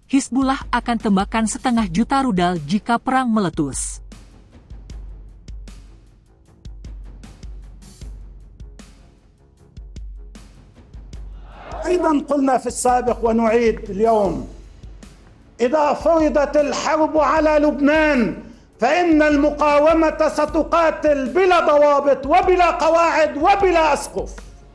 Hizbullah akan tembakan 1,5 juta rudal jika perang meletus. أيضا قلنا في السابق ونعيد اليوم: إذا فرضت الحرب على لبنان فإن المقاومة ستقاتل بلا ضوابط وبلا قواعد وبلا أسقف.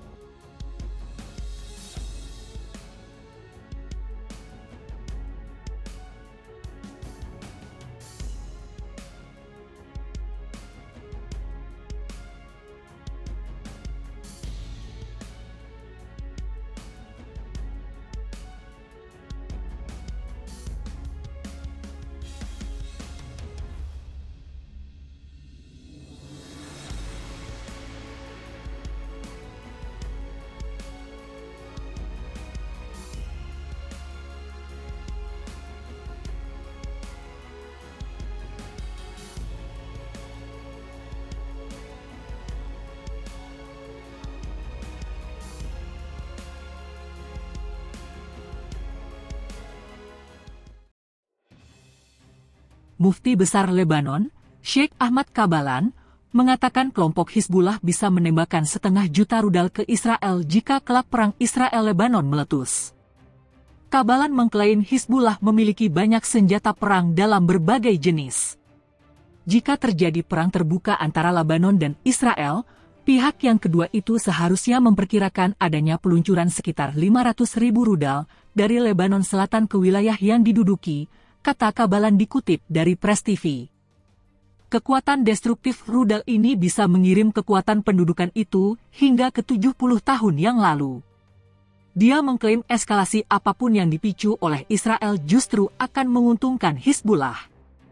Mufti Besar Lebanon, Sheikh Ahmad Kabalan, mengatakan kelompok Hizbullah bisa menembakkan 1,5 juta rudal ke Israel jika kelak perang Israel-Lebanon meletus. Kabalan mengklaim Hizbullah memiliki banyak senjata perang dalam berbagai jenis. Jika terjadi perang terbuka antara Lebanon dan Israel, pihak yang kedua itu seharusnya memperkirakan adanya peluncuran sekitar 500.000 rudal dari Lebanon Selatan ke wilayah yang diduduki, kata Kabalan dikutip dari Press TV. Kekuatan destruktif rudal ini bisa mengirim kekuatan pendudukan itu hingga ke 70 tahun yang lalu. Dia mengklaim eskalasi apapun yang dipicu oleh Israel justru akan menguntungkan Hizbullah.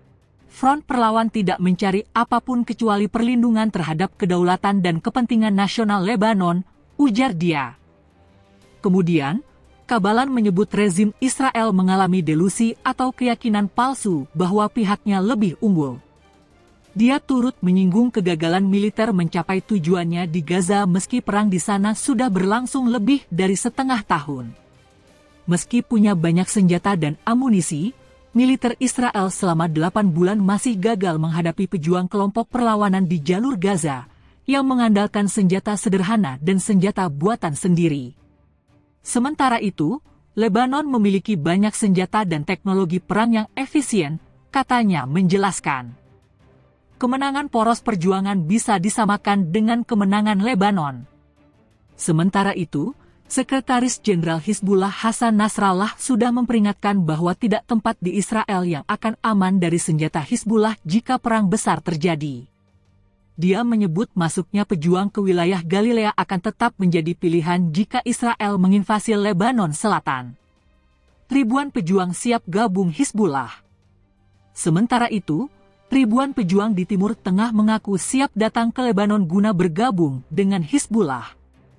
Front perlawan tidak mencari apapun kecuali perlindungan terhadap kedaulatan dan kepentingan nasional Lebanon, ujar dia. Kemudian, Kabalan menyebut rezim Israel mengalami delusi atau keyakinan palsu bahwa pihaknya lebih unggul. Dia turut menyinggung kegagalan militer mencapai tujuannya di Gaza meski perang di sana sudah berlangsung lebih dari setengah tahun. Meski punya banyak senjata dan amunisi, militer Israel selama 8 bulan masih gagal menghadapi pejuang kelompok perlawanan di jalur Gaza yang mengandalkan senjata sederhana dan senjata buatan sendiri. Sementara itu, Lebanon memiliki banyak senjata dan teknologi perang yang efisien, katanya menjelaskan. Kemenangan poros perjuangan bisa disamakan dengan kemenangan Lebanon. Sementara itu, Sekretaris Jenderal Hizbullah Hasan Nasrallah sudah memperingatkan bahwa tidak tempat di Israel yang akan aman dari senjata Hizbullah jika perang besar terjadi. Dia menyebut masuknya pejuang ke wilayah Galilea akan tetap menjadi pilihan jika Israel menginvasi Lebanon Selatan. Ribuan pejuang siap gabung Hizbullah. Sementara itu, ribuan pejuang di Timur Tengah mengaku siap datang ke Lebanon guna bergabung dengan Hizbullah.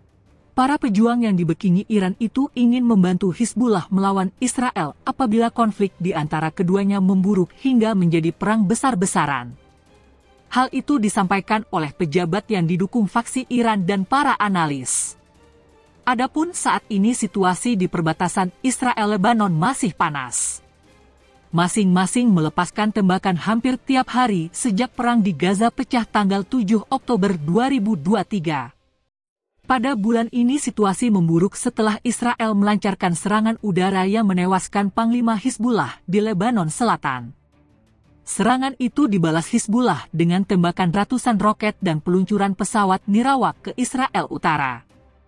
Para pejuang yang dibekingi Iran itu ingin membantu Hizbullah melawan Israel apabila konflik di antara keduanya memburuk hingga menjadi perang besar-besaran. Hal itu disampaikan oleh pejabat yang didukung faksi Iran dan para analis. Adapun saat ini situasi di perbatasan Israel-Lebanon masih panas. Masing-masing melepaskan tembakan hampir tiap hari sejak perang di Gaza pecah tanggal 7 Oktober 2023. Pada bulan ini situasi memburuk setelah Israel melancarkan serangan udara yang menewaskan Panglima Hizbullah di Lebanon Selatan. Serangan itu dibalas Hizbullah dengan tembakan ratusan roket dan peluncuran pesawat nirawak ke Israel Utara.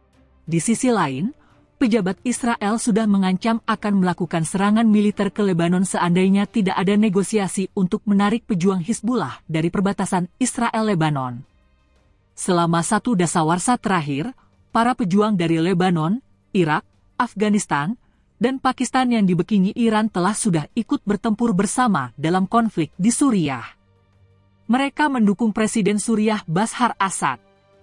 Di sisi lain, pejabat Israel sudah mengancam akan melakukan serangan militer ke Lebanon seandainya tidak ada negosiasi untuk menarik pejuang Hizbullah dari perbatasan Israel-Lebanon. Selama 1 dasawarsa terakhir, para pejuang dari Lebanon, Irak, Afghanistan, dan Pakistan yang dibekingi Iran sudah ikut bertempur bersama dalam konflik di Suriah. Mereka mendukung Presiden Suriah Bashar Assad.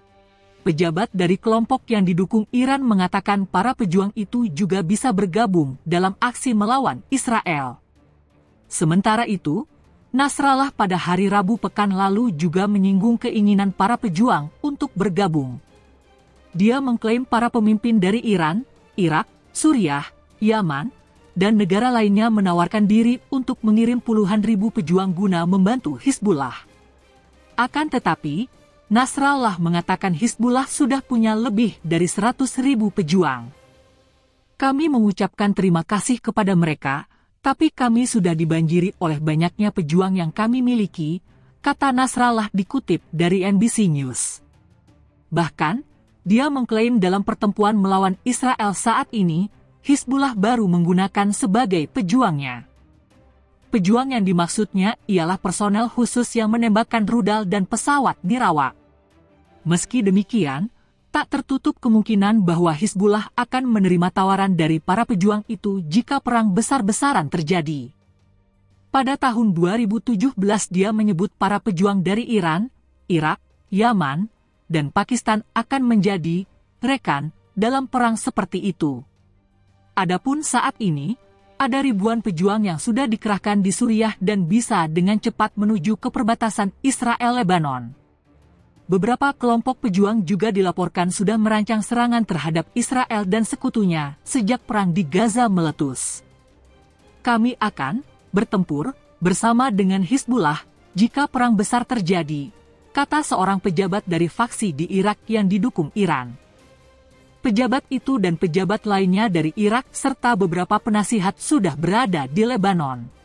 Pejabat dari kelompok yang didukung Iran mengatakan para pejuang itu juga bisa bergabung dalam aksi melawan Israel. Sementara itu, Nasrallah pada hari Rabu pekan lalu juga menyinggung keinginan para pejuang untuk bergabung. Dia mengklaim para pemimpin dari Iran, Irak, Suriah, Yaman, dan negara lainnya menawarkan diri untuk mengirim puluhan ribu pejuang guna membantu Hizbullah. Akan tetapi, Nasrallah mengatakan Hizbullah sudah punya lebih dari 100.000 pejuang. Kami mengucapkan terima kasih kepada mereka, tapi kami sudah dibanjiri oleh banyaknya pejuang yang kami miliki, kata Nasrallah dikutip dari NBC News. Bahkan, dia mengklaim dalam pertempuran melawan Israel saat ini, Hizbullah baru menggunakan sebagai pejuangnya. Pejuang yang dimaksudnya ialah personel khusus yang menembakkan rudal dan pesawat di rawa. Meski demikian, tak tertutup kemungkinan bahwa Hizbullah akan menerima tawaran dari para pejuang itu jika perang besar-besaran terjadi. Pada tahun 2017 dia menyebut para pejuang dari Iran, Irak, Yaman, dan Pakistan akan menjadi rekan dalam perang seperti itu. Adapun saat ini, ada ribuan pejuang yang sudah dikerahkan di Suriah dan bisa dengan cepat menuju ke perbatasan Israel-Lebanon. Beberapa kelompok pejuang juga dilaporkan sudah merancang serangan terhadap Israel dan sekutunya sejak perang di Gaza meletus. Kami akan bertempur bersama dengan Hizbullah jika perang besar terjadi, kata seorang pejabat dari faksi di Irak yang didukung Iran. Pejabat itu dan pejabat lainnya dari Irak serta beberapa penasihat sudah berada di Lebanon.